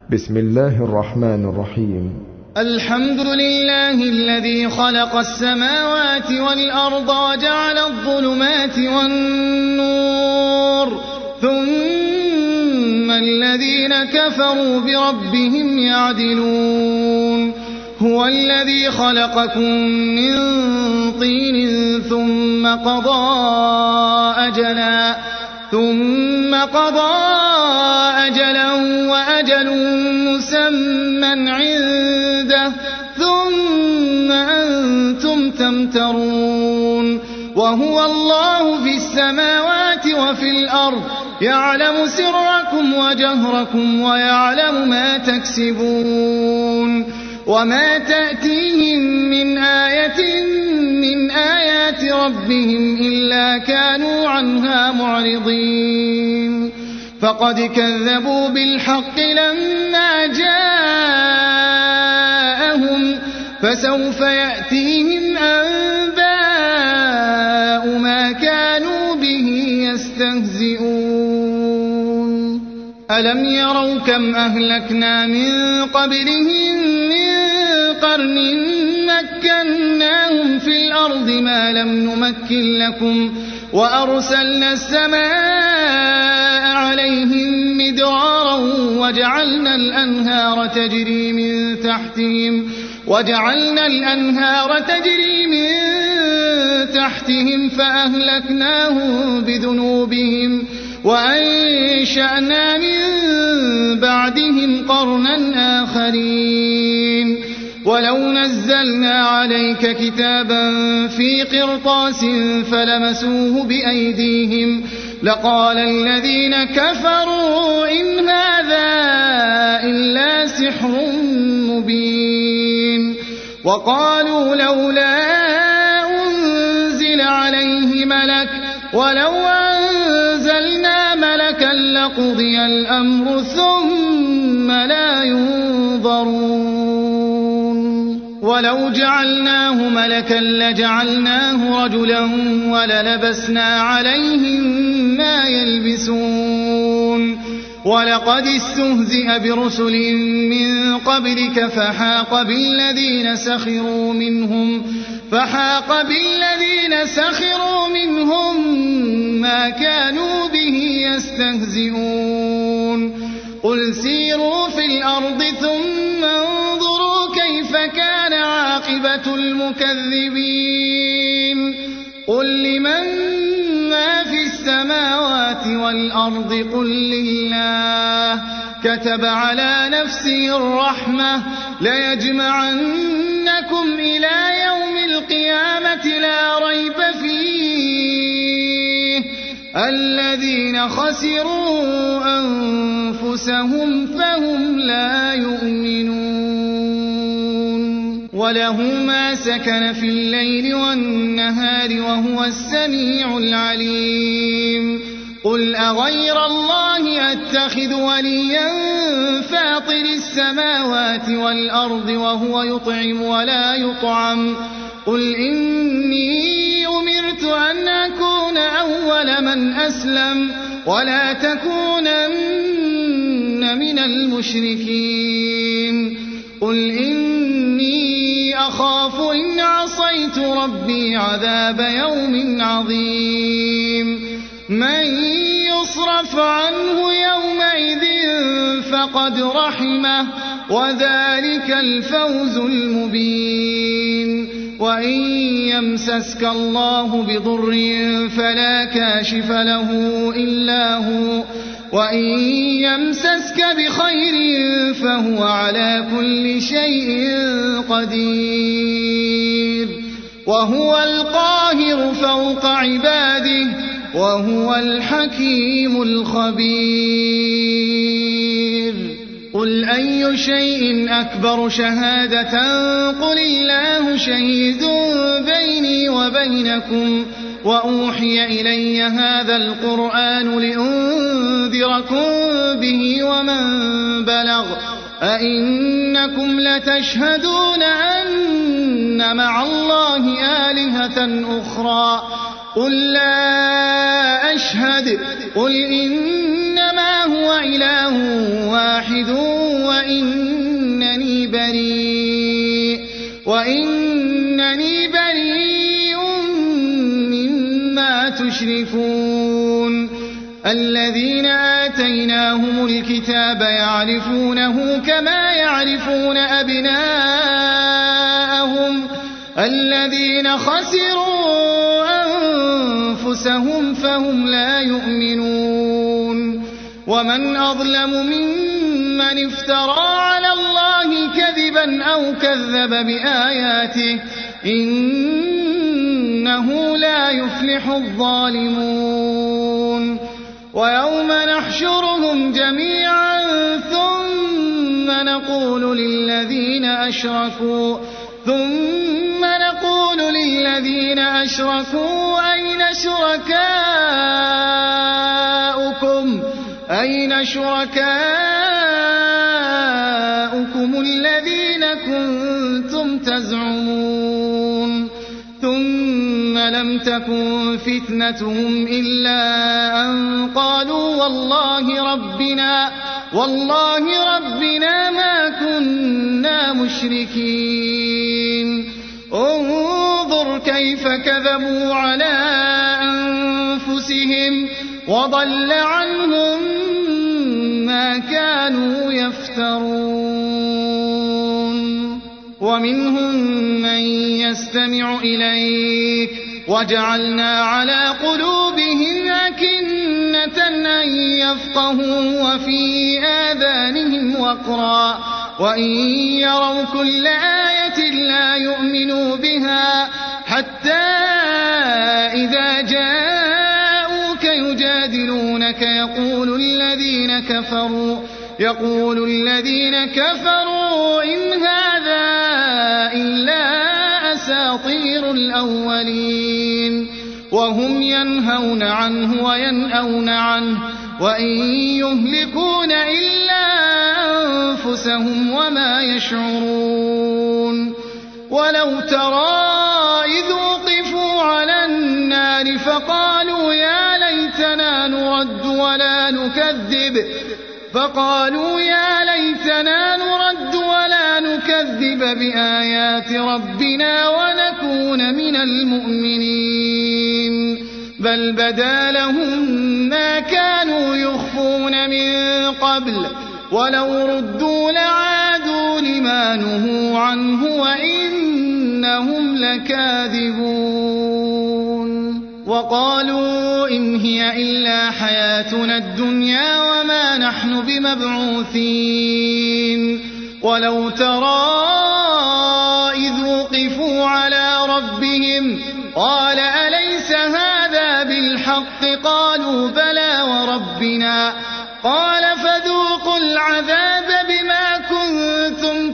بسم الله الرحمن الرحيم. الحمد لله الذي خلق السماوات والأرض وجعل الظلمات والنور ثم الذين كفروا بربهم يعدلون. هو الذي خلقكم من طين ثم قضى أجلا وأجل مسمى عنده ثم أنتم تمترون. وهو الله في السماوات وفي الأرض يعلم سركم وجهركم ويعلم ما تكسبون. وما تأتيهم من آية من آيات ربهم إلا كانوا عنها معرضين. فقد كذبوا بالحق لما جاءهم فسوف يأتيهم أنباء ما كانوا به يستهزئون. ألم يروا كم أهلكنا من قبلهم من قرن مكناهم في الأرض ما لم نمكن لكم وأرسلنا السماء عليهم مدرارا وجعلنا الأنهار تجري من تحتهم فأهلكناهم بذنوبهم وأنشأنا من بعدهم قرنا آخرين. ولو نزلنا عليك كتابا في قرطاس فلمسوه بأيديهم لقال الذين كفروا إن هذا إلا سحر مبين. وقالوا لولا أنزل عليه ملك ولو أنزلنا ملكا لقضي الأمر ثم لا ينظرون. ولو جعلناه ملكا لجعلناه رجلا وللبسنا عليهم ما يلبسون. ولقد استهزئ برسل من قبلك فحاق بالذين سخروا منهم ما كانوا به يستهزئون. قل سيروا في الأرض ثم انظروا كيف كان عاقبة المكذبين. قل لمن ما في السماوات والأرض قل لله كتب على نفسه الرحمة ليجمعنكم إلى يوم القيامة لا ريب فيه الذين خسروا أنفسهم فهم لا يؤمنون. وله ما سكن في الليل والنهار وهو السميع العليم. قل أغير الله أتخذ وليا فاطر السماوات والأرض وهو يطعم ولا يطعم. قل إني أمرت أن أكون أول من أسلم ولا تكونن من المشركين. قل إني أخاف إن عصيت ربي عذاب يوم عظيم. من يصرف عنه يومئذ فقد رحمه وذلك الفوز المبين. وإن يمسسك الله بضر فلا كاشف له إلا هو وإن يمسسك بخير فهو على كل شيء قدير. وهو القاهر فوق عباده وهو الحكيم الخبير. قل أي شيء أكبر شهادة قل الله شهيد بيني وبينكم وأوحي إلي هذا القرآن لأنذركم به ومن بلغ أئنكم لتشهدون أن مع الله آلهة أخرى قل لا أشهد قل إنما هو إله واحد وإنني بريء مما تشركون الذين آتيناهم الكتاب يعرفونه كما يعرفون أبناءهم الذين خسروا أنفسهم فهم لا يؤمنون ومن أظلم ممن افترى على الله كذبا أو كذب بآياته إنه لا يفلح الظالمون ويوم نحشرهم جميعا ثم نقول للذين أشركوا أين شركاؤكم الذين كنتم تزعمون ثم لم تكن فتنتهم إلا أن قالوا والله ربنا ما كنا مشركين انظر كيف كذبوا على أنفسهم وضل عنهم ما كانوا يفترون ومنهم من يستمع إليك وجعلنا على قلوبهم أكنة أن يفقهوا وفي آذانهم وقرا وإن يروا كل آية لا يؤمنوا بها حتى إذا جاءوك يجادلونك يقول الذين كفروا إن هذا إلا أساطير الأولين وهم ينهون عنه وينأون عنه وإن يهلكون إلا أنفسهم وما يشعرون ولو ترى إذ وقفوا على النار فقالوا يا ليتنا نرد ولا نكذب بآيات ربنا ونكون من المؤمنين بل بدا لهم ما كانوا يخفون من قبل ولو ردوا لعادوا لما نهوا عنه وإنهم لكاذبون وقالوا إن هي إلا حياتنا الدنيا وما نحن بمبعوثين ولو ترى إذ وقفوا على ربهم قال أليس هذا بالحق قالوا بلى وربنا قال فذوقوا العذاب بما كنتم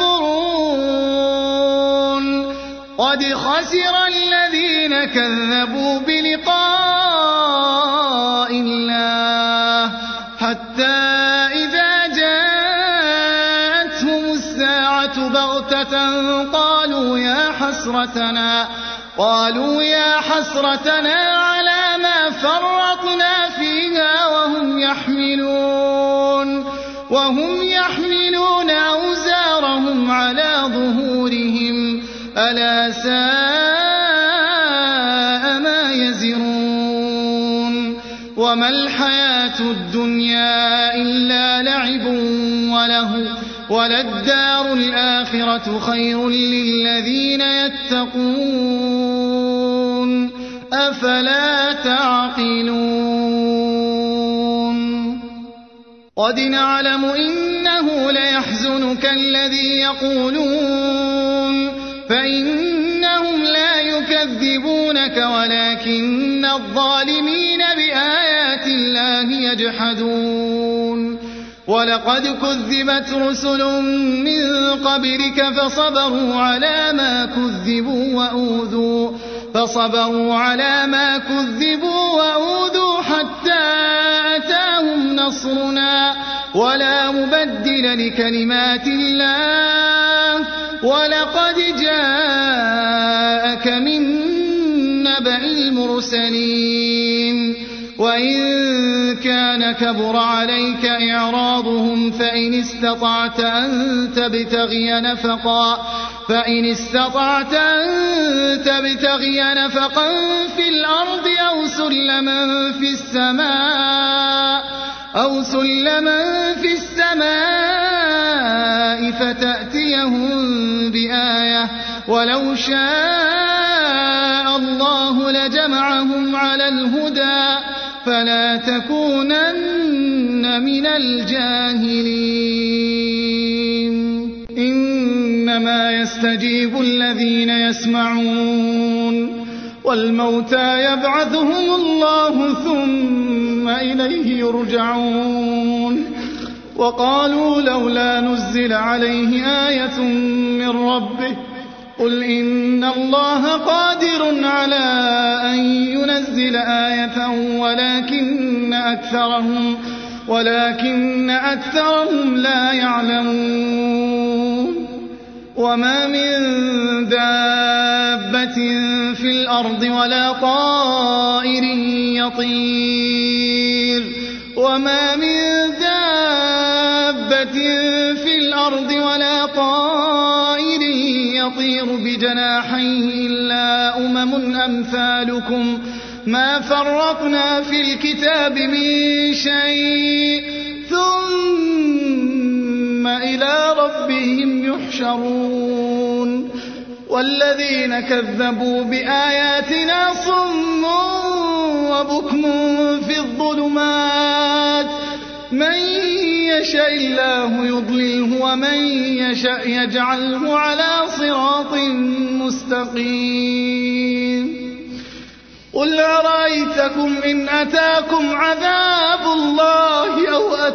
تكفرون قد خسر الذين كذبوا بلقاء الله حتى إذا جاءتهم الساعة بغتة قالوا يا حسرتنا على ما فرطنا فيها وهم يحملون أوزارهم على ظهورهم ألا ساء ما يزرون وما الحياة الدنيا إلا لعب ولهو وللدار الآخرة خير للذين يتقون أفلا تعقلون قد نعلم إنه ليحزنك الذي يقولون فإنهم لا يكذبونك ولكن الظالمين بآيات الله يجحدون ولقد كذبت رسل من قبلك فصبروا على ما كذبوا وأوذوا حتى أتاهم نصرنا ولا مبدل لكلمات الله ولقد جاءك من نبأ المرسلين وإن كان كبر عليك إعراضهم فإن استطعت أن تبتغي نفقا في الأرض أو سلما في السماء فتأتيهم بآية ولو شاء الله لجمعهم على الهدى فلا تكونن من الجاهلين إنما يستجيب الذين يسمعون والموتى يبعثهم الله ثم إليه يرجعون وقالوا لولا نزل عليه آية من ربه قل إن الله قادر على أن ينزل آية ولكن أكثرهم لا يعلمون وما من دابة في الأرض ولا طائر يطير بجناحيه إلا أمثالكم ما فرطنا في الكتاب من شيء ثم إلى ربهم يحشرون والذين كذبوا بآياتنا صم وبكم في الظلمات من يشاء الله يضلله ومن يشاء يجعله على صراط مستقيم قل أرأيتكم إن أتاكم عذاب الله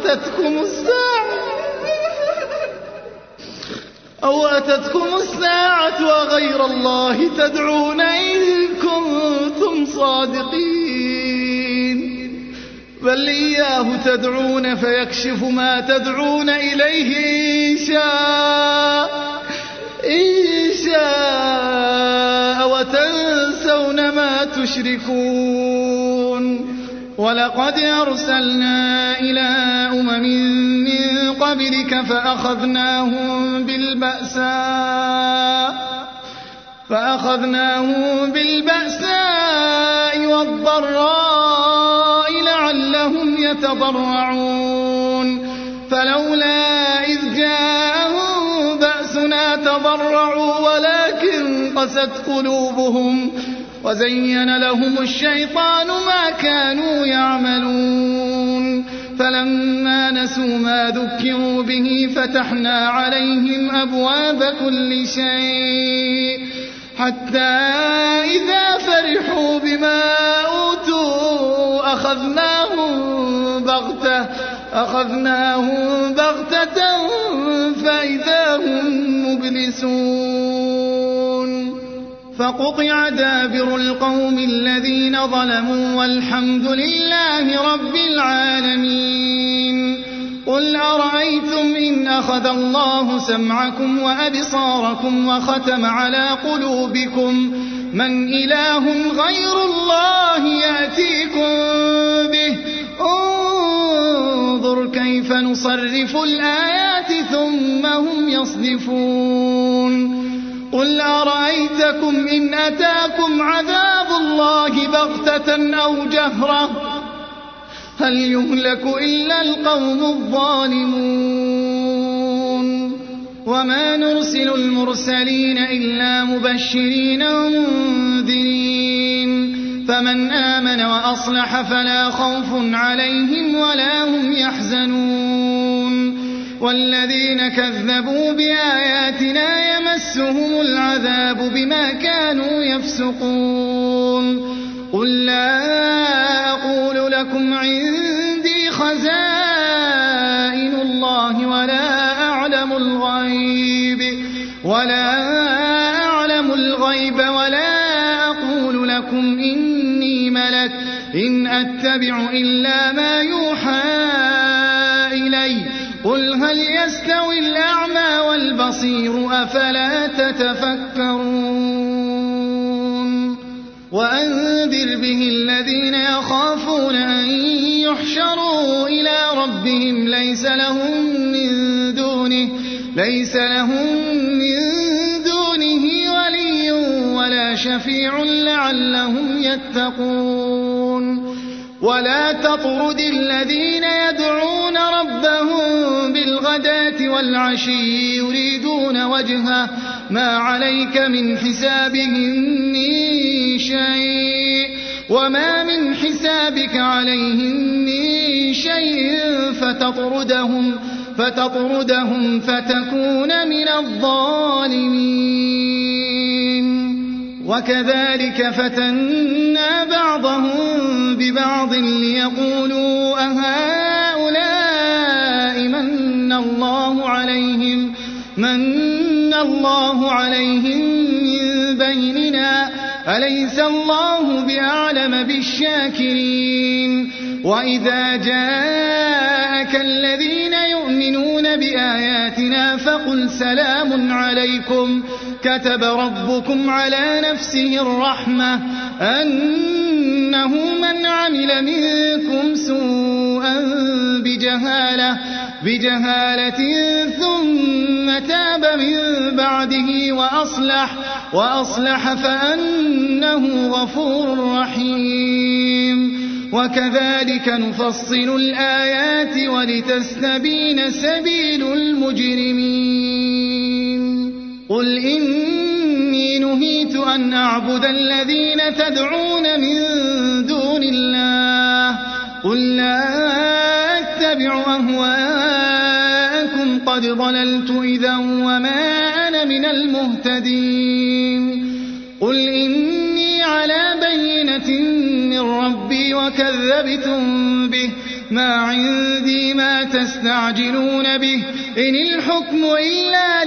أو أتتكم الساعة وغير الله تدعون إن كنتم صادقين بل إياه تدعون فيكشف ما تدعون إليه إن شاء وتنسون ما تشركون ولقد أرسلنا إلى من قبلك فأخذناهم بالبأساء والضراء لعلهم يتضرعون فلولا إذ جاءهم بأسنا تضرعوا ولكن قست قلوبهم وزين لهم الشيطان ما كانوا يعملون فلما نسوا ما ذكروا به فتحنا عليهم أبواب كل شيء حتى إذا فرحوا بما أوتوا أخذناهم بغتة فإذا هم مبلسون فقطع دابر القوم الذين ظلموا والحمد لله رب العالمين قل أرأيتم إن أخذ الله سمعكم وأبصاركم وختم على قلوبكم من إله غير الله يأتيكم به انظر كيف نصرف الآيات ثم هم يصدفون قل أرأيتكم إن أتاكم عذاب الله بغتة أو جهرة هل يهلك إلا القوم الظالمون وما نرسل المرسلين إلا مبشرين ومنذرين فمن آمن وأصلح فلا خوف عليهم ولا هم يحزنون والذين كذبوا بآياتنا يمسهم العذاب بما كانوا يفسقون قل لا أقول لكم عندي خزائن الله ولا أعلم الغيب ولا أقول لكم إني ملك إن أتبع إلا ما يوحى إلي قل هل يستوي الأعمى والبصير أفلا تتفكرون وأنذر به الذين يخافون أن يحشروا إلى ربهم ليس لهم من دونه ولي ولا شفيع لعلهم يتقون ولا تطرد الذين يدعون ربهم بالغداة والعشي يريدون وجهه ما عليك من حسابهم من شيء وما من حسابك عليهم من شيء فتطردهم فتكون من الظالمين وكذلك فتنا بعضهم ببعض ليقولوا أهؤلاء من الله عليهم من بيننا أليس الله بأعلم بالشاكرين وإذا جاءك الذين يؤمنون بآياتنا فقل سلام عليكم كتب ربكم على نفسه الرحمة أنه من عمل منكم سوءا بجهالة ثم تاب من بعده وأصلح فأنه غفور رحيم وكذلك نفصل الآيات ولتستبين سبيل المجرمين قل إني نهيت أن أعبد الذين تدعون من دون الله قل لا أتبع أهواءكم قد ضللت إذا وما أنا من المهتدين قل إني على بينة من ربي وكذبتم به ما عندي ما تستعجلون به إن الحكم إلا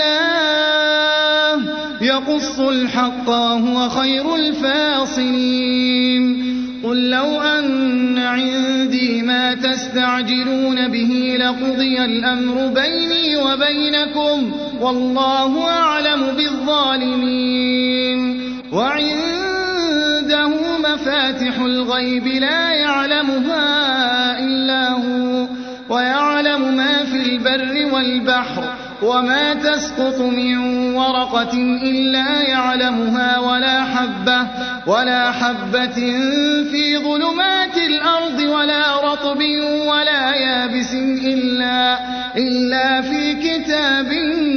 لله يقص الحق وهو خير الفاصلين قل لو أن عندي ما تستعجلون به لقضي الأمر بيني وبينكم والله أعلم بالظالمين وعنده مفاتح الغيب لا يعلمها إلا هو ويعلم ما في البر والبحر وما تسقط من ورقة إلا يعلمها ولا حبة في ظلمات الأرض ولا رطب ولا يابس إلا في كتاب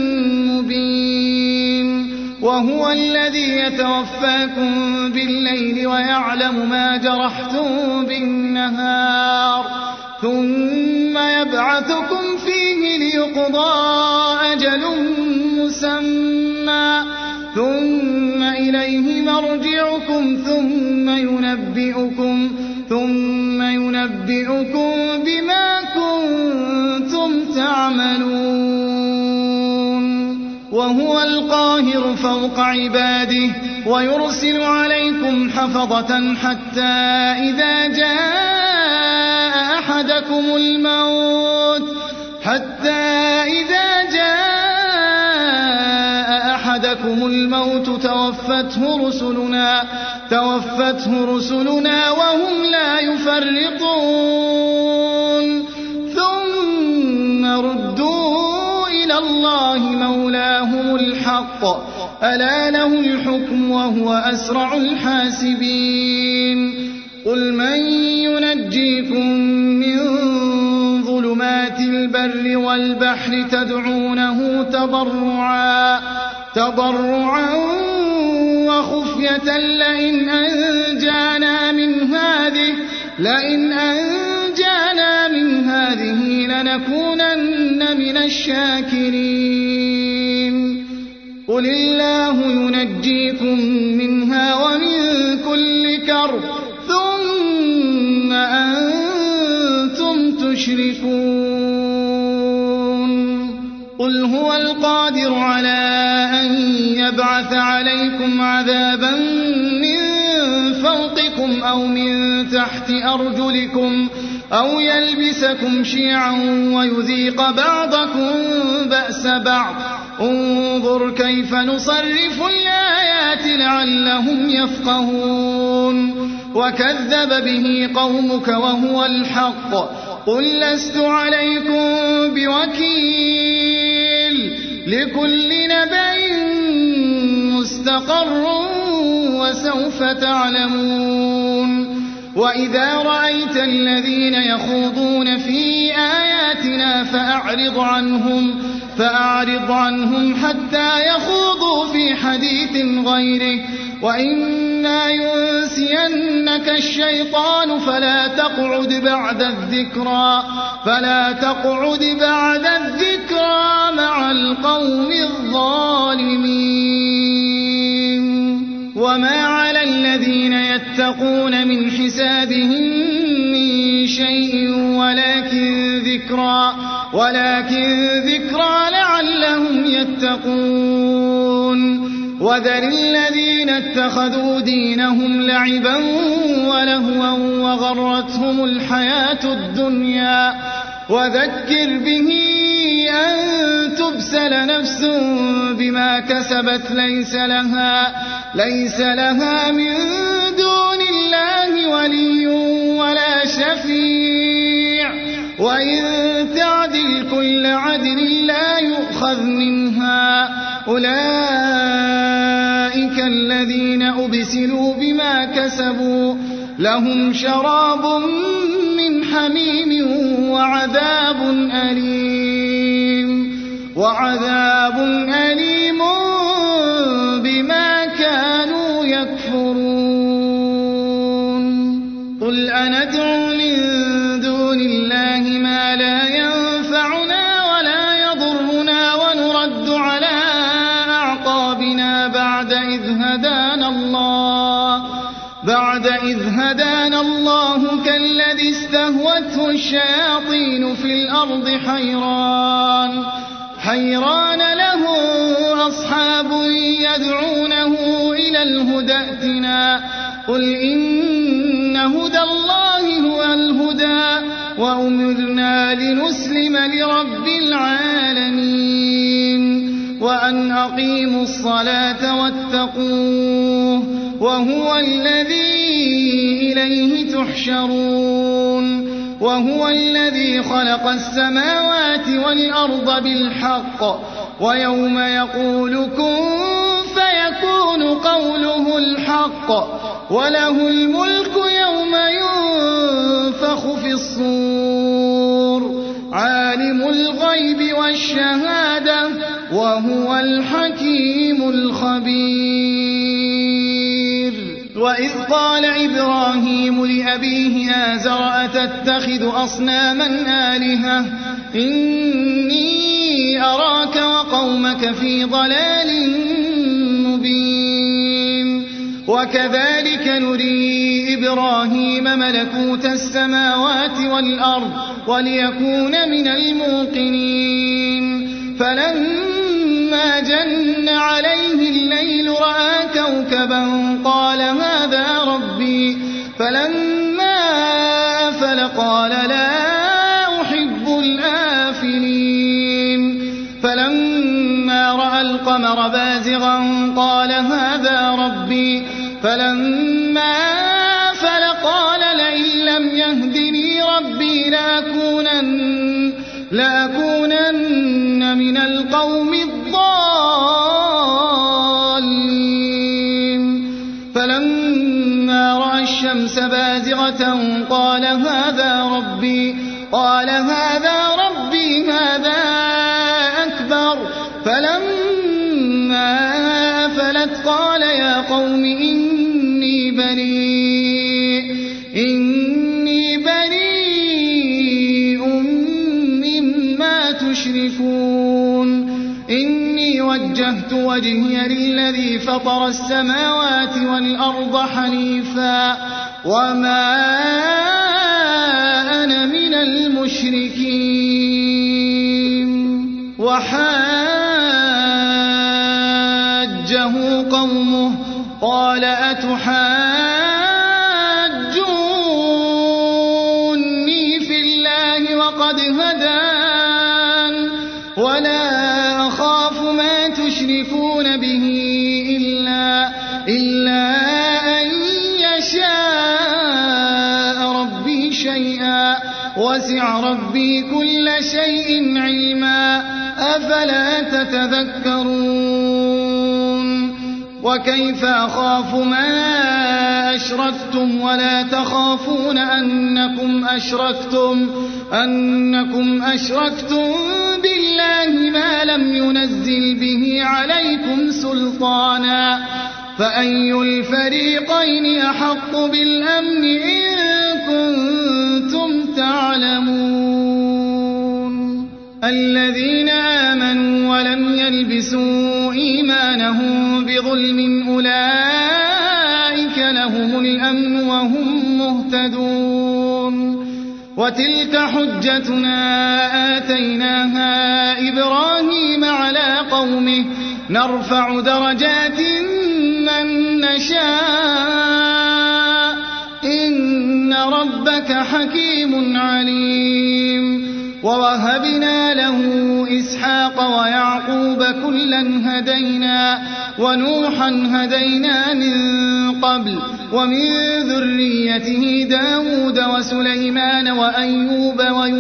مبين وهو الذي يتوفاكم بالليل ويعلم ما جرحتم بالنهار ثم يبعثكم فيه ليقضى أجل مسمى ثم إليه مرجعكم ثم ينبئكم بما كنتم تعملون وهو القاهر فوق عباده ويرسل عليكم حفظة حتى إذا جاء أحدكم الموت توفته رسلنا وهم لا يفرطون ثم ردوا إلى الله مولاهم الحق ألا له الحكم وهو أسرع الحاسبين قل من ينجيكم من ظلمات البر والبحر تدعونه تضرعا وخفية لئن أنجانا من هذه لنكونن من الشاكرين قل الله ينجيكم منها ومن كل كرب ثم أنتم تشركون قل هو القادر على أن يبعث عليكم عذابا من فوقكم أو من تحت أرجلكم أو يلبسكم شيعا ويذيق بعضكم بأس بعض انظر كيف نصرف الآيات لعلهم يفقهون وكذب به قومك وهو الحق قل لست عليكم بوكيل لكل نبأ مستقر وسوف تعلمون وإذا رأيت الذين يخوضون في آياتنا فأعرض عنهم حتى يخوضوا في حديث غيره وإما ينسينك الشيطان فلا تقعد بعد الذكرى مع القوم الظالمين وما على الذين يتقون من حسابهم من شيء ولكن ذكرى لعلهم يتقون وذر الذين اتخذوا دينهم لعبا ولهوا وغرتهم الحياة الدنيا وذكر به أن تبسل نفس بما كسبت ليس لها من دون الله ولي ولا شفيع وإن تعدل كل عدل لا يؤخذ منها أولئك الذين أبسلوا بما كسبوا لهم شراب من حميم وعذاب أليم بما كانوا يكفرون قل أندعو من دون الله ما لا ينفعنا ولا يضرنا ونرد على أعقابنا بعد إذ هدانا الله كالذي استهوته الشياطين في الأرض حيران له أصحاب يدعونه إلى الهدى ائتنا قل إن هدى الله هو الهدى وأمرنا لنسلم لرب العالمين وأن أقيموا الصلاة واتقوه وهو الذي إليه تحشرون وهو الذي خلق السماوات والأرض بالحق ويوم يقول كن فيكون قوله الحق وله الملك يوم ينفخ في الصور عالم الغيب والشهادة وهو الحكيم الخبير وإذ قال إبراهيم لأبيه آزر أتتخذ أصناما آلهة إني أراك وقومك في ضلال مبين وكذلك نري إبراهيم ملكوت السماوات والأرض وليكون من الموقنين فلما جن عليه الليل رأى كوكبا قال هذا ربي فلما أفل قال لا أحب الآفلين فلما رأى القمر بازغا قال هذا ربي فلما أفل قال لئن لم يهدني ربي لأكونن من القوم الضالين فلما رأى الشمس بازغة قال هذا ربي هذا أكبر فلما أفلت قال يا قوم إني بريء مما تشركون إني وجهت وجهي للذي فطر السماوات والأرض حنيفا وما أنا من المشركين وحاجه قومه قال أتحاجوني في الله وقد هدان ولا أخاف ما تشركون به إلا أن يشاء ربي شيئا وسع ربي كل شيء علما أفلا تتذكرون وكيف أخاف ما أشركتم ولا تخافون أنكم أشركتم بالله ما لم ينزل به عليكم سلطانا فأي الفريقين أحق بالأمن إن كنتم تعلمون الذين آمنوا ولم يلبسوا إيمانهم بظلم أولئك لهم الأمن وهم مهتدون وتلك حجتنا آتيناها إبراهيم على قومه نرفع درجات من نشاء إن ربك حكيم عليم ووهبنا له إسحاق ويعقوب كلا هدينا ونوحا هدينا من قبل ومن ذريته داود وسليمان وأيوب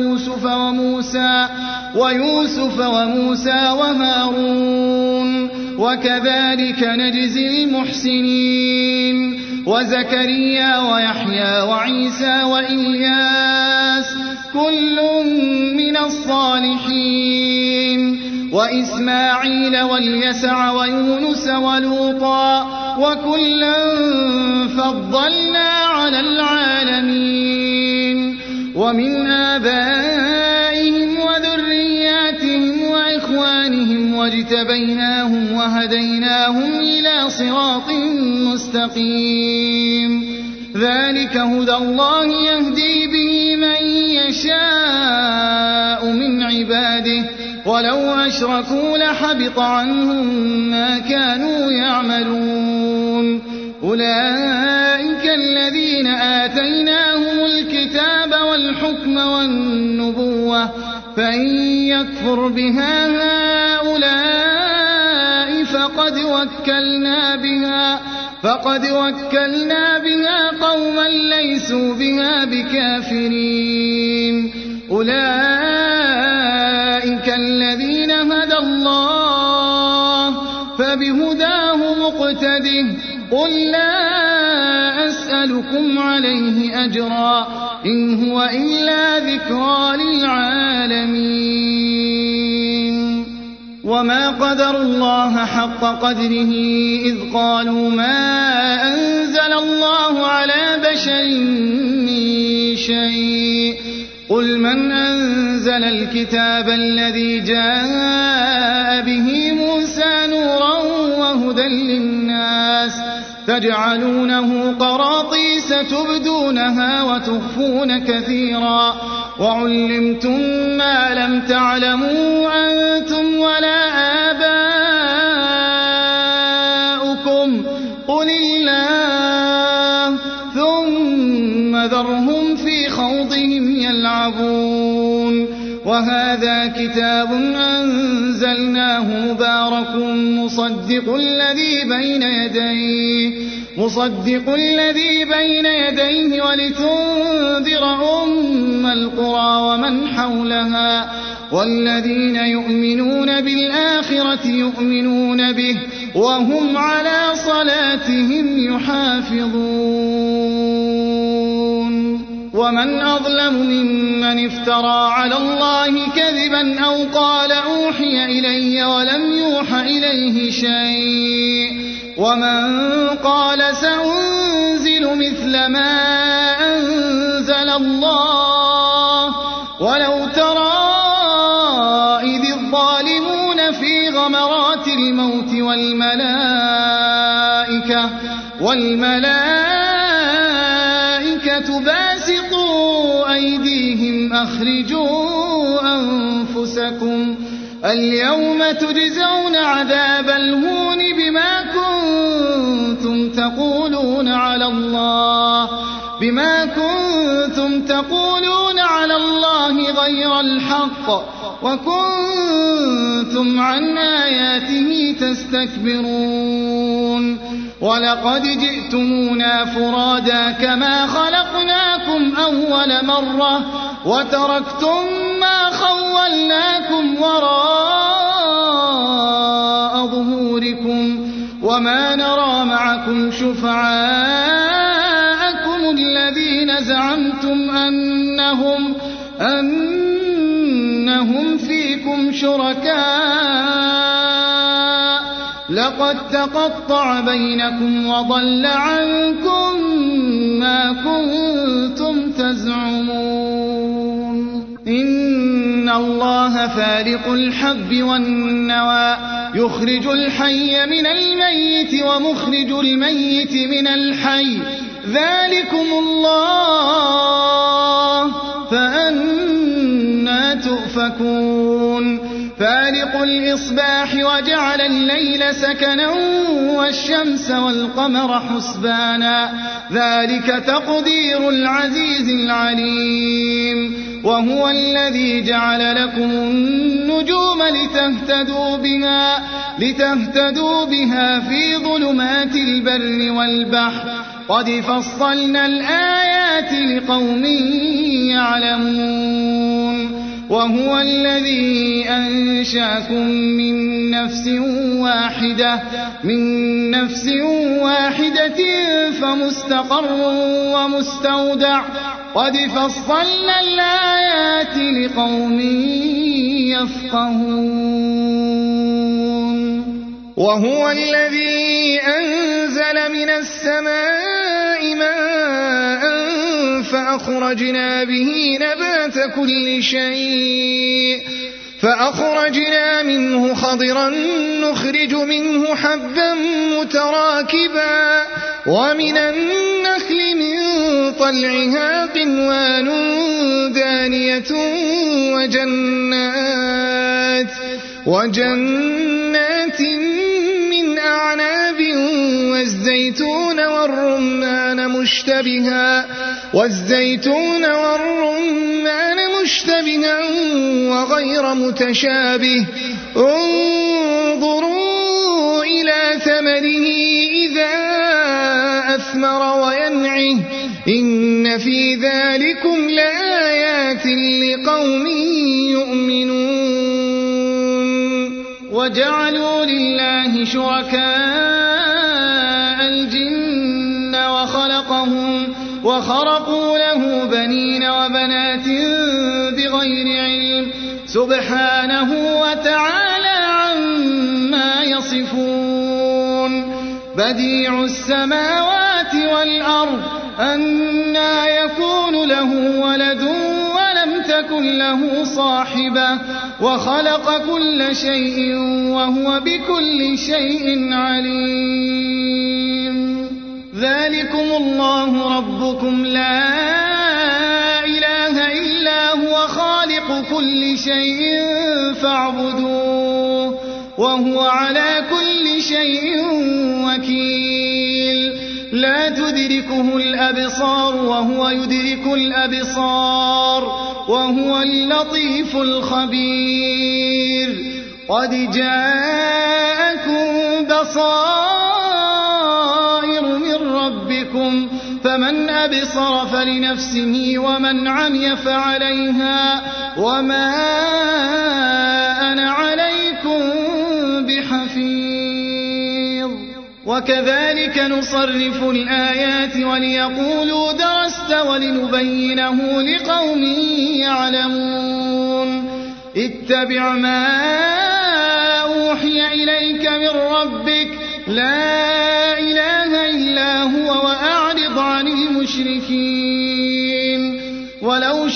ويوسف وموسى وهارون وكذلك نجزي المحسنين وزكريا ويحيى وعيسى وإلياس كل من الصالحين وإسماعيل واليسع ويونس ولوطا وكلا فضلنا على العالمين ومن آبائهم وذرياتهم وإخوانهم واجتبيناهم وهديناهم إلى صراط مستقيم ذلك هدى الله يهدي به من يشاء من عباده ولو أشركوا لحبط عنهم ما كانوا يعملون أولئك الذين آتيناهم الكتاب والحكم والنبوة فإن يكفر بها هؤلاء فقد وكلنا بها قوما ليسوا بها بكافرين أولئك الذين هدى الله فبهداه مقتده قل لا أسألكم عليه أجرا إن هو إلا ذكرى للعالمين وما قدروا الله حق قدره إذ قالوا ما أنزل الله على بشر من شيء قل من أنزل الكتاب الذي جاء به موسى نورا وهدى للناس تجعلونه قراطيس تبدونها وتخفون كثيرا وعلمتم ما لم تعلموا أنتم ولا آباؤكم قل الله ثم ذرهم في خوضهم يلعبون وهذا كتاب أنزلناه مبارك مصدق الذي بين يديه ولتنذر أم القرى ومن حولها والذين يؤمنون بالآخرة يؤمنون به وهم على صلاتهم يحافظون ومن أظلم ممن افترى على الله كذبا أو قال أوحي إلي ولم يوح إليه شيء ومن قال سأنزل مثل ما أنزل الله ولو ترى إذ الظالمون في غمرات الموت والملائكة باسطوا أيديهم أخرجوا أنفسكم اليوم تجزون عذاب الهون بما كنتم تقولون على الله غير الحق وكنتم عن آياته تستكبرون ولقد جئتمونا فرادا كما خلقناكم أول مرة وتركتم ما خولناكم وراء ظهوركم وما نرى معكم شفعاءكم الذين زعمتم أنهم فيكم شركاء لقد تقطع بينكم وضل عنكم ما كنتم تزعمون إن الله فالق الحب والنوى يخرج الحي من الميت ومخرج الميت من الحي ذلكم الله فأنى تؤفكون فالق الإصباح وجعل الليل سكنا والشمس والقمر حسبانا ذلك تقدير العزيز العليم وهو الذي جعل لكم النجوم لتهتدوا بها في ظلمات البر والبحر قد فصلنا الآيات لقوم يعلمون وهو الذي أنشأكم من نفس واحدة فمستقر ومستودع قد فصلنا الآيات لقوم يفقهون وهو الذي أنزل من السماء ماء فأخرجنا به نبات كل شيء فأخرجنا منه خضرا نخرج منه حبا متراكبا ومن النخل من طلعها قنوان دانية وجنات من أعناب والزيتون والرمان مشتبها وغير متشابه انظروا إلى ثمره إذا أثمر وينعه إن في ذلكم لآيات لقوم يؤمنون وجعلوا لله شركاء الجن وخرقوا له بنين وبنات بغير علم سبحانه وتعالى عما يصفون بديع السماوات والأرض أنى يكون له ولد ولم تكن له صاحبة وخلق كل شيء وهو بكل شيء عليم ذلكم الله ربكم لا إله إلا هو خالق كل شيء فاعبدوه وهو على كل شيء وكيل لا تدركه الأبصار وهو يدرك الأبصار وهو اللطيف الخبير قد جاءكم بصائر من ربكم فمن أبصر فلنفسه ومن عمي فعليها وما أنا عليكم بحفيظ وكذلك نصرف الآيات وليقولوا درست ولنبينه لقوم يعلمون اتبع ما أوحي إليك من ربك لا إله إلا هو وأعرض عن المشركين ولو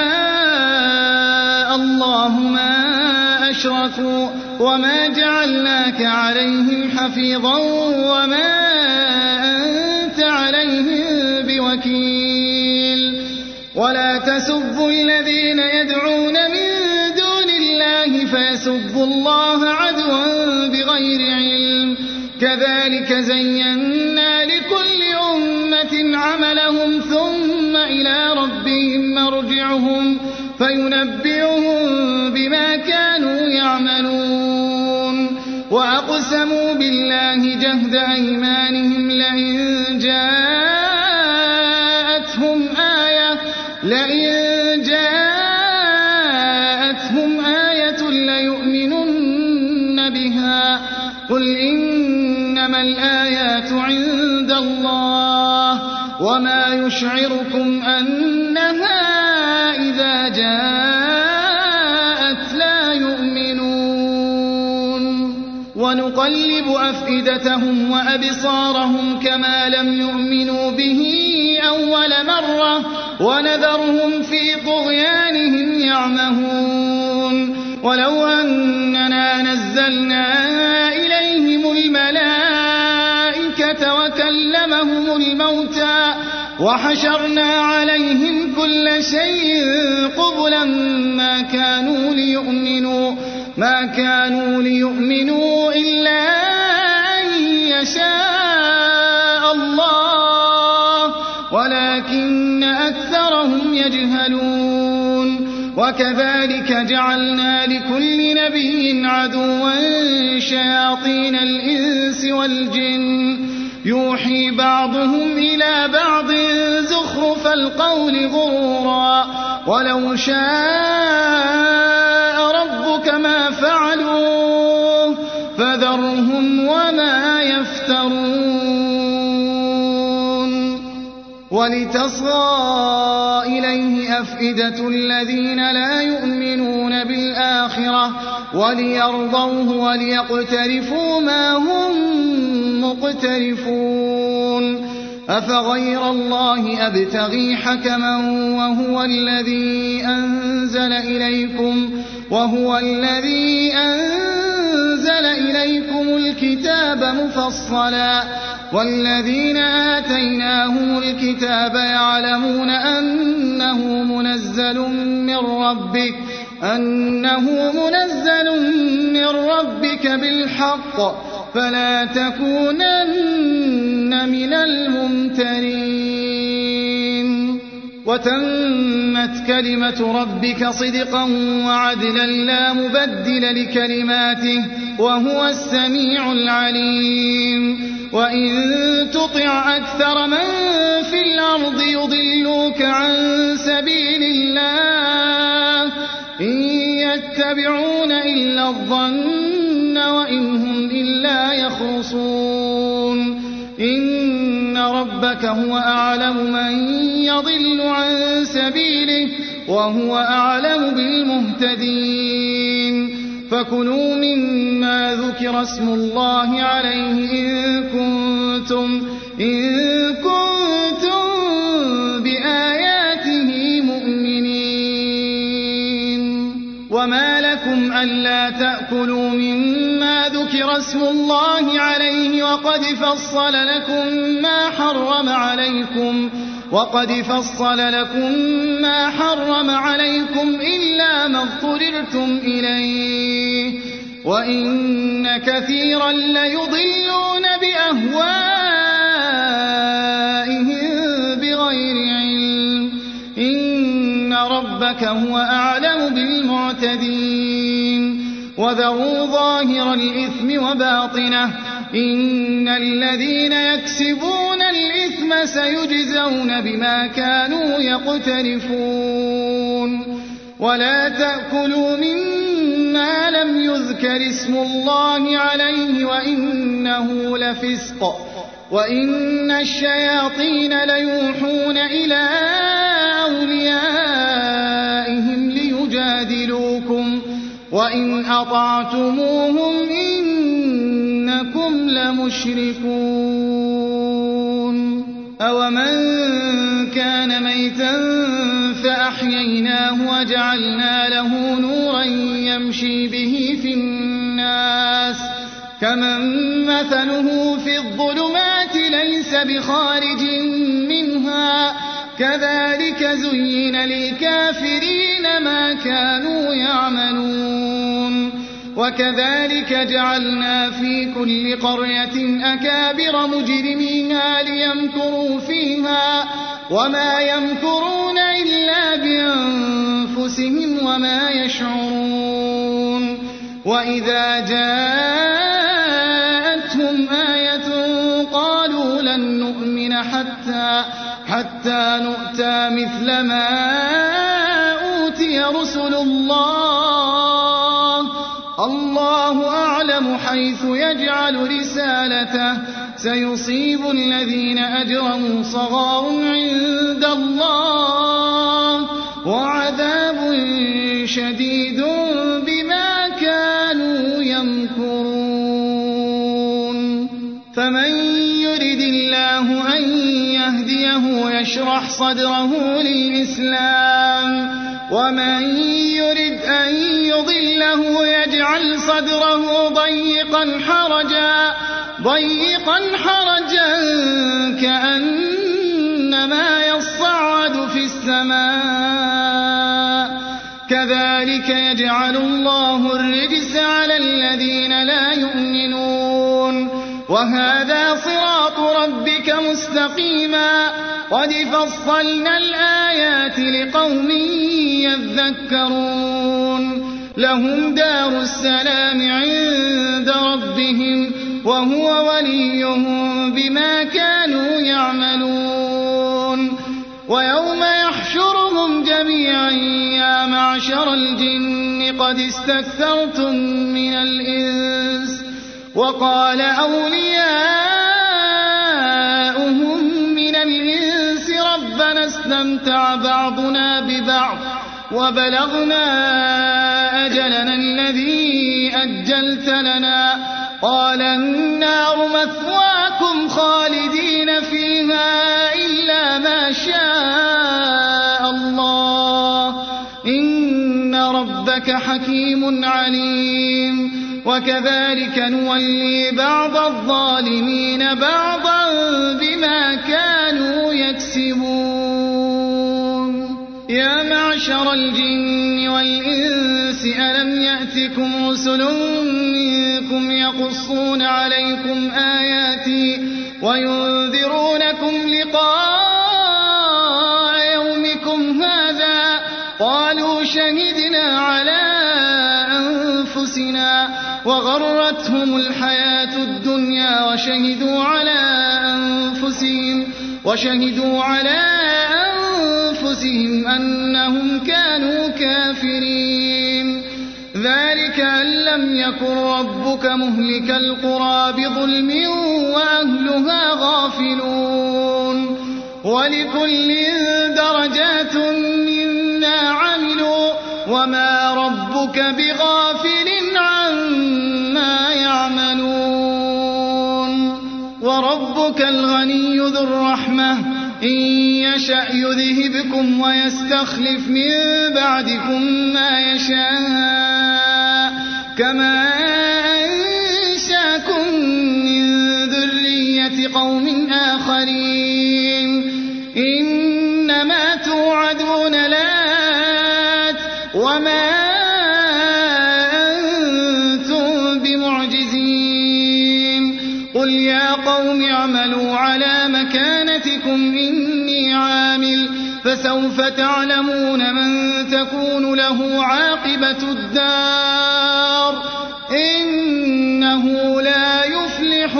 شاء الله ما أشركوا وما جعلناك عليهم حفيظا وما أنت عليهم بوكيل ولا تسبوا الذين يدعون من دون الله فيسبوا الله عدوا بغير علم كذلك زينا لكل أمة عملهم ثم إلى ربهم مرجعهم فينبئهم بما يعملون وأقسموا بالله جهد أيمانهم لئن جاءتهم آية ليؤمنن بها قل إنما الآيات عند الله وما يشعركم أنها إذا جاءت لا يؤمنون ونقلب أفئدتهم وأبصارهم كما لم يؤمنوا به أول مرة ونذرهم في طغيانهم يعمهون ولو أننا نزلنا إليهم الملائكة وكلمهم الموتى وحشرنا عليهم كل شيء قبلا ما كانوا ليؤمنوا إلا أن يشاء الله ولكن أكثرهم يجهلون وكذلك جعلنا لكل نبي عدوا شياطين الإنس والجن يوحي بعضهم إلى بعض زخرف القول غرورا ولو شاء ربك ما فعلوه فذرهم وما يفترون ولتصغى إليه أفئدة الذين لا يؤمنون بالآخرة وليرضوه وليقترفوا ما هم مقترفون أفغير الله أبتغي حكما وهو الذي أنزل إليكم الكتاب مفصلا والذين آتيناهم الكتاب يعلمون أنه منزل من ربك بالحق فلا تكونن من الممترين وتمت كلمة ربك صدقا وعدلا لا مبدل لكلماته وهو السميع العليم وإن تطع أكثر من في الأرض يضلوك عن سبيل الله إن يتبعون إلا الظن وإن هم إلا يخرصون إن ربك هو أعلم من يضل عن سبيله وهو أعلم بالمهتدين فكلوا مما ذكر اسم الله عليه إن كنتم بآياته مؤمنين وما لكم ألا تأكلوا مما ذكر اسم الله عليه وقد فصل لكم ما حرم عليكم إلا ما اضطررتم إليه وإن كثيرا ليضلون بأهوائهم بغير علم إن ربك هو أعلم بالمعتدين وذروا ظاهر الإثم وباطنه إن الذين يكسبون الإثم سيجزون بما كانوا يقترفون ولا تأكلوا مما لم يذكر اسم الله عليه وإنه لفسق وإن الشياطين ليوحون إلى أوليائهم ليجادلوكم وإن أطعتموهم إنكم لمشركون أومن كان ميتا فأحييناه وجعلنا له نورا يمشي به في الناس كمن مثله في الظلمات ليس بخارج منها كذلك زين للكافرين ما كانوا يعملون وكذلك جعلنا في كل قرية أكابر مجرميها ليمكروا فيها وما يمكرون إلا بأنفسهم وما يشعرون وإذا جاءتهم آية قالوا لن نؤمن حتى نؤتى مثل ما أوتي رسل الله أعلم حيث يجعل رسالته سيصيب الذين أجرموا صغار عند الله وعذاب شديد بما كانوا يمكرون فمن يرد الله أن يهديه يشرح صدره للإسلام ومن يرد أن يضله يجعل صدره ضيقا حرجا كأنما يصعد في السماء كذلك يجعل الله الرجس على الذين لا يؤمنون وهذا صراط ربك مستقيما قد فصلنا الآيات لقوم يذكرون لهم دار السلام عند ربهم وهو وليهم بما كانوا يعملون ويوم يحشرهم جميعا يا معشر الجن قد استكثرتم من الإنس وقال أولياؤهم من الإنس ربنا استمتع بعضنا ببعض وبلغنا أجلنا الذي أجلت لنا قال النار مثواكم خالدين فيها إلا ما شاء الله إن ربك حكيم عليم وكذلك نولي بعض الظالمين بعضا بما كانوا يكسبون يا معشر الجن والإنس ألم يأتكم رسل منكم يقصون عليكم آياتي وينذرونكم لقاء يومكم هذا قالوا شهدنا على أنفسنا وغرتهم الحياة الدنيا وشهدوا على أنفسهم أنهم كانوا كافرين ذلك أن لم يكن ربك مهلك القرى بظلم وأهلها غافلون ولكل درجات مما عملوا وما ربك بغافل عما يعملون وربك الغني ذو الرحمة إن يشأ يذهبكم ويستخلف من بعدكم ما يشاء كما أنشاكم من ذرية قوم آخرين إنما توعدون لآت وما أنتم بمعجزين قل يا قوم اعملوا على مكانتكم إني عامل فسوف تعلمون من تكون له عاقبة الدار إنه لا يفلح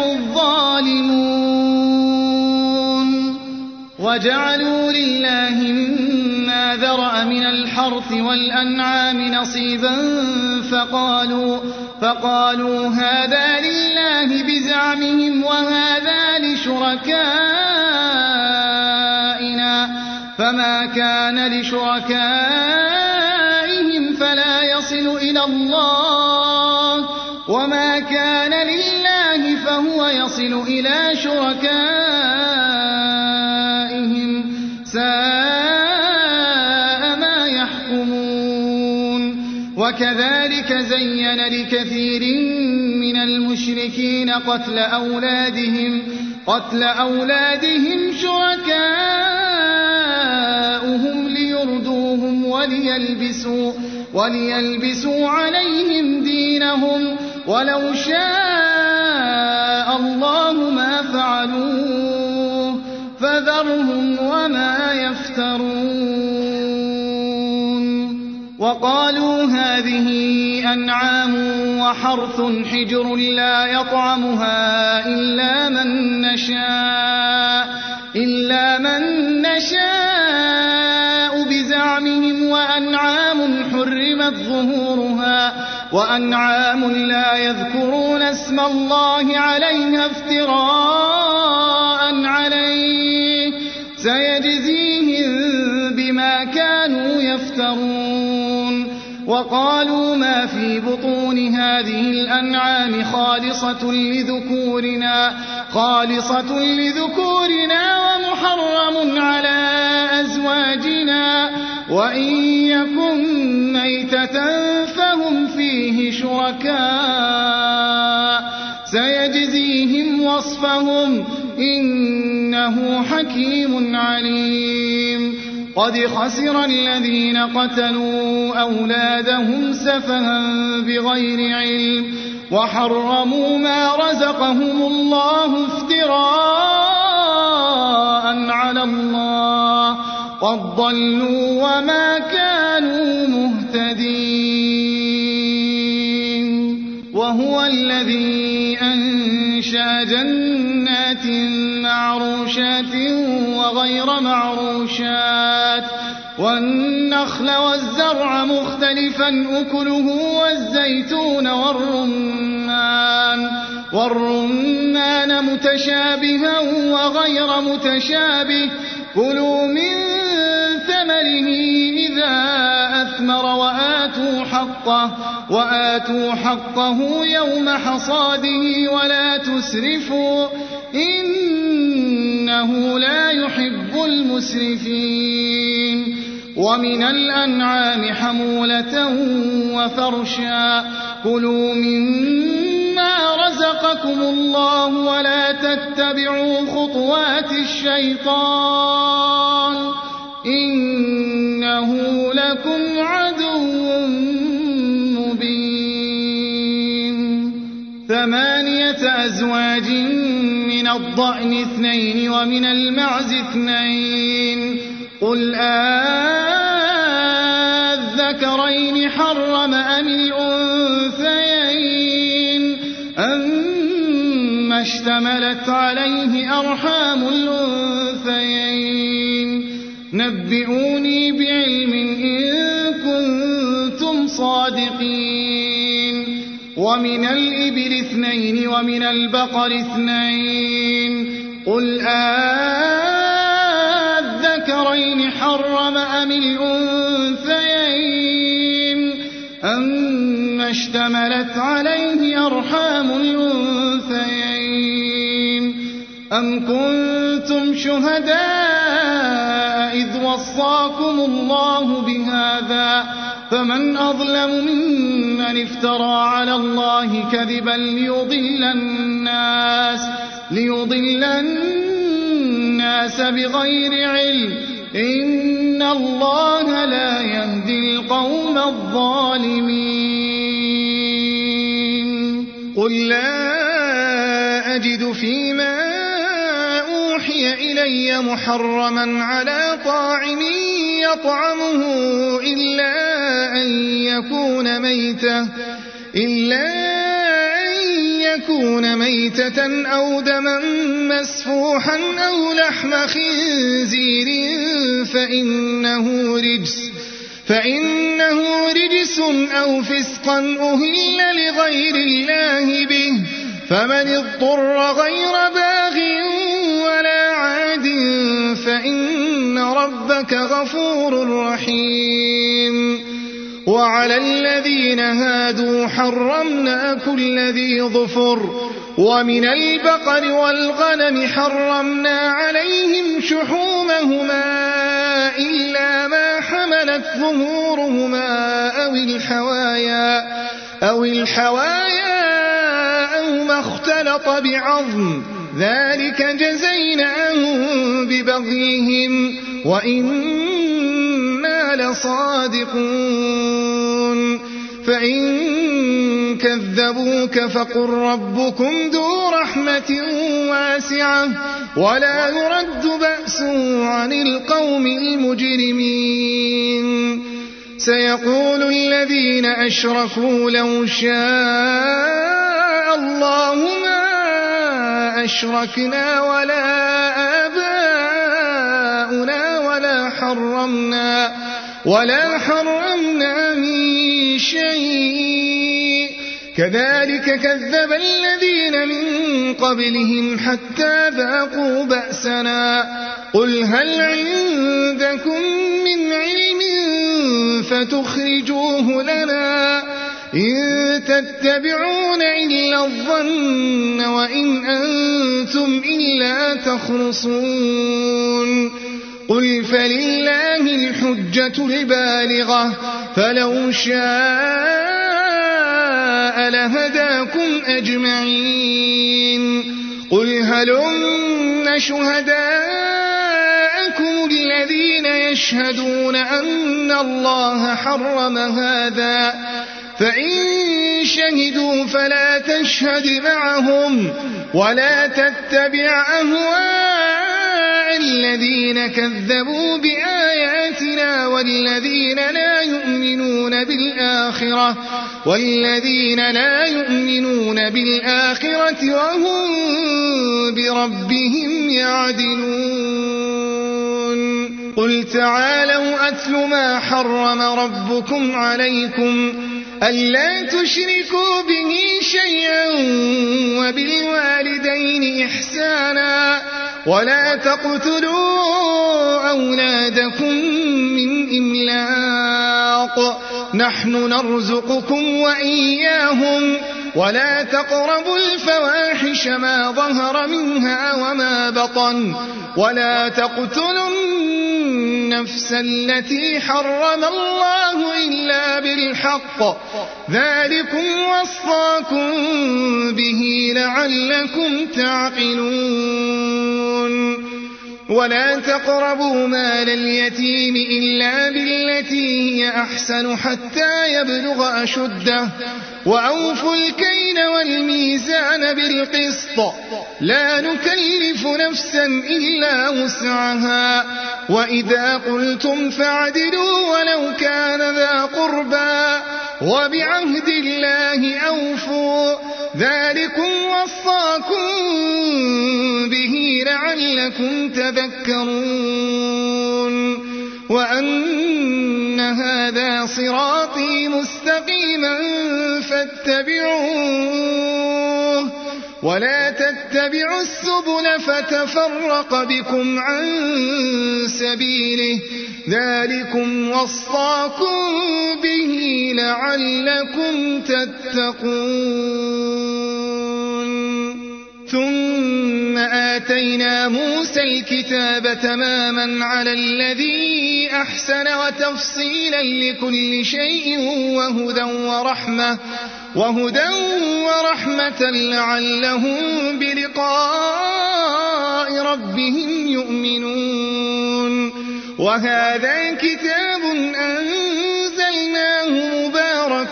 الظالمون وجعلوا لله مما ذرأ من الحرث والأنعام نصيبا فقالوا هذا لله بزعمهم وهذا لشركائنا فما كان لشركائهم فلا يصل إلى الله وما كان لله فهو يصل إلى شركائهم ساء ما يحكمون وكذلك زين لكثير من المشركين قتل أولادهم شركاؤهم ليردوهم وليلبسوا عليهم دينهم ولو شاء الله ما فعلوه فذرهم وما يفترون وقالوا هذه أنعام وحرث حجر لا يطعمها إلا من نشاء بزعمهم وأنعام حرمت ظهورها وأنعام لا يذكرون اسم الله عليها افتراء عليه سيجزيهم بما كانوا يفترون. وقالوا ما في بطون هذه الأنعام خالصة لذكورنا ومحرم على أزواجنا وإن يكن ميتة فهم فيه شركاء سيجزيهم وصفهم إنه حكيم عليم. قد خسر الذين قتلوا أولادهم سفها بغير علم وحرموا ما رزقهم الله افتراء على الله قد ضلوا وما كانوا مهتدين. وهو الذي أنشأ جنات معروشات وغير معروشات والنخل والزرع مختلفا أكله والزيتون والرمان متشابها وغير متشابه كلوا من ثمره إذا أثمر وآتوا حقه يوم حصاده ولا تسرفوا إنه لا يحب المسرفين. ومن الأنعام حمولة وفرشا كلوا مما رزقكم الله ولا تتبعوا خطوات الشيطان إنه لكم عدو مبين. 8 أزواج من الضأن 2 ومن المعز 2 قل الذكرين حرم أم الأنثيين أما اشتملت عليه أرحام الأنثيين نبئوني بعلم إن كنتم صادقين. ومن الإبل 2 ومن البقر 2 قل الذكرين حرم أم الأنثيين أما اشتملت عليه أرحام الأنثيين أم كنتم شهداء إذ وصاكم الله بهذا فمن أظلم ممن افترى على الله كذبا ليضل الناس بغير علم إن الله لا يهدي القوم الظالمين. قل لا أجد فيما أوحي إلي محرما على طاعم يطعمه إلا أن يكون ميتة أو دما مسفوحا أو لحم خنزير فإنه رجس أو فسقا أهل لغير الله به فمن اضطر غير باغ ولا عاد فإن ربك غفور رحيم. وعلى الذين هادوا حرمنا كل ذي ظفر ومن البقر والغنم حرمنا عليهم شحومهما إلا ما حملت ظهورهما أو الحوايا أو ما اختلط بعظم ذلك جزيناهم ببغيهم وإنا لصادقون. فإن كذبوك فقل ربكم ذو رحمة واسعة ولا يرد بأسه عن القوم المجرمين. سيقول الذين أشركوا لو شاء الله ما أشركنا ولا آباؤنا ولا حرمنا من شيء كذلك كذب الذين من قبلهم حتى ذاقوا بأسنا قل هل عندكم من علم فتخرجوه لنا إن تتبعون إلا الظن وإن أنتم إلا تخرصون قل فلله الحجة البالغة فلو شاء لهداكم أجمعين قل هلم شهداءكم الذين يشهدون أن الله حرم هذا فإن شهدوا فلا تشهد معهم ولا تتبع أهواء الذين كذبوا بآياتنا والذين لا يؤمنون بالآخرة وهم بربهم يعدلون قل تعالوا أتل ما حرم ربكم عليكم ألا تشركوا به شيئا وبالوالدين إحسانا ولا تقتلوا أولادكم من إملاق نحن نرزقكم وإياهم ولا تقربوا الفواحش ما ظهر منها وما بطن ولا تقتلوا النفس التي حرم الله إلا بالحق ذلكم وصاكم به لعلكم تعقلون ولا تقربوا مال اليتيم إلا بالتي هي أحسن حتى يبلغ أشده وأوفوا الكيل والميزان بالقسط لا نكلف نفسا إلا وسعها وإذا قلتم فاعدلوا ولو كان ذا قربى وبعهد الله أوفوا ذلكم وصاكم به لعلكم تذكرون وأن هذا صراطي مستقيما فاتبعوه ولا تتبعوا السبل فتفرق بكم عن سبيله ذلكم وصاكم به لعلكم تتقون ثم آتينا موسى الكتاب تماما على الذي أحسن وتفصيلا لكل شيء وهدى ورحمة لعلهم بلقاء ربهم يؤمنون وهذا كتاب أنزلناه مبارك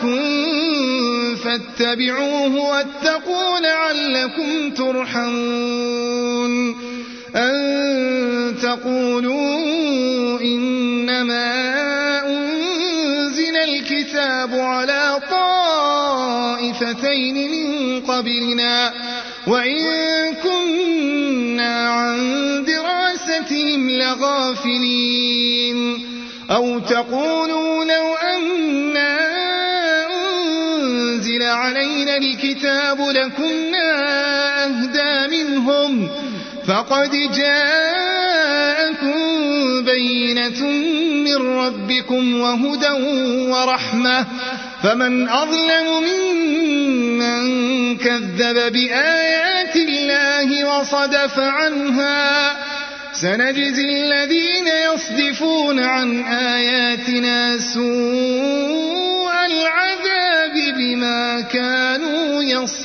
فاتبعوه واتقوا لعلكم ترحمون أن تقولوا إنما أنزل الكتاب على طائفتين من قبلنا وإن كنا عن دراستهم لغافلين أو تقولوا لو أنا أنزل علينا الكتاب لكنا أهدى منهم فقد جاءكم بينة من ربكم وهدى ورحمة فمن أظلم ممن كذب بآيات الله وصدف عنها سنجزي الذين يصدفون عن آياتنا سوء العذاب بما كانوا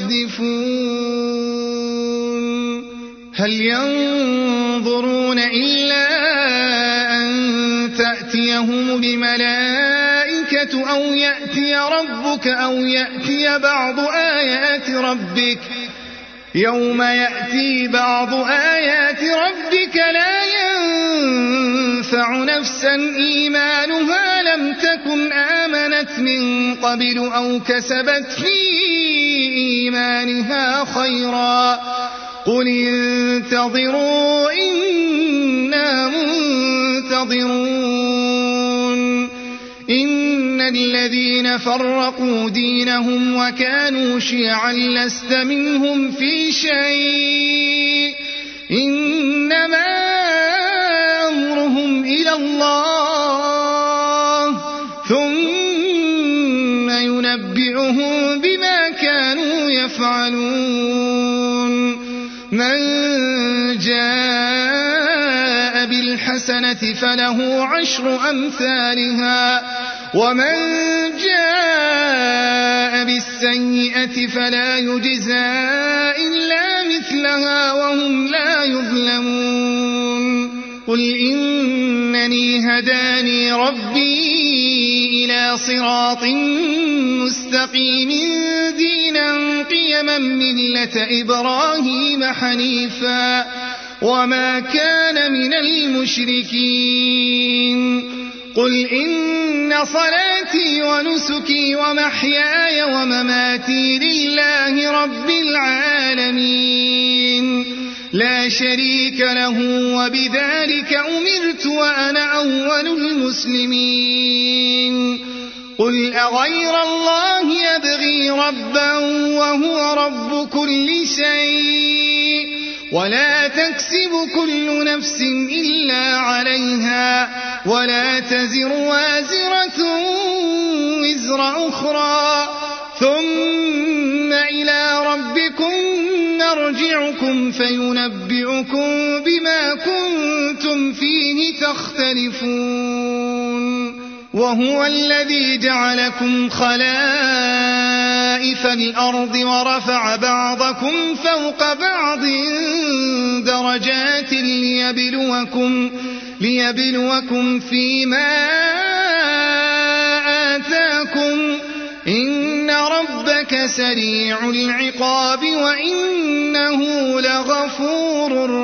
يصدفون هل ينظرون إلا أن تأتيهم الملائكة أو يأتي ربك أو يأتي بعض آيات ربك يوم يأتي بعض آيات ربك لا ينفع نفسا إيمانها لم تكن آمنت من قبل أو كسبت في إيمانها خيرا قل انتظروا إنا منتظرون إن الذين فرقوا دينهم وكانوا شيعا لست منهم في شيء إنما أمرهم إلى الله ثم ينبئهم بما كانوا يفعلون من جاء بالحسنة فله 10 أمثالها ومن جاء بالسيئة فلا يجزى إلا مثلها وهم لا يظلمون قل إنني هداني ربي إلى صراط مستقيم دينا قيما ملة إبراهيم حنيفا وما كان من المشركين قل إن صلاتي ونسكي ومحياي ومماتي لله رب العالمين لا شريك له وبذلك أمرت وأنا أول المسلمين قل أغير الله يبغي ربا وهو رب كل شيء ولا تكسب كل نفس إلا عليها ولا تزر وازرة وزر أخرى ثم إلى ربكم نرجعكم فينبئكم بما كنتم فيه تختلفون وهو الذي جعلكم خلائف الأرض ورفع بعضكم فوق بعض درجات ليبلوكم فيما آتاكم إن ربك سريع العقاب وإنه لغفور